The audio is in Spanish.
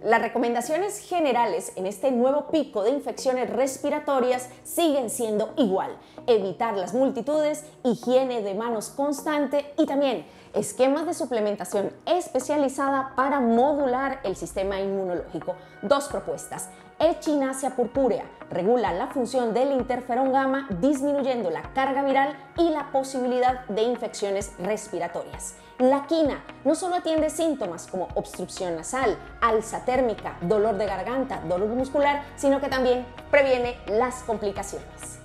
Las recomendaciones generales en este nuevo pico de infecciones respiratorias siguen siendo igual: evitar las multitudes, higiene de manos constante y también esquemas de suplementación especializada para modular el sistema inmunológico. Dos propuestas. Echinacea purpúrea regula la función del interferón gamma, disminuyendo la carga viral y la posibilidad de infecciones respiratorias. La quina no solo atiende síntomas como obstrucción nasal, alza térmica, dolor de garganta, dolor muscular, sino que también previene las complicaciones.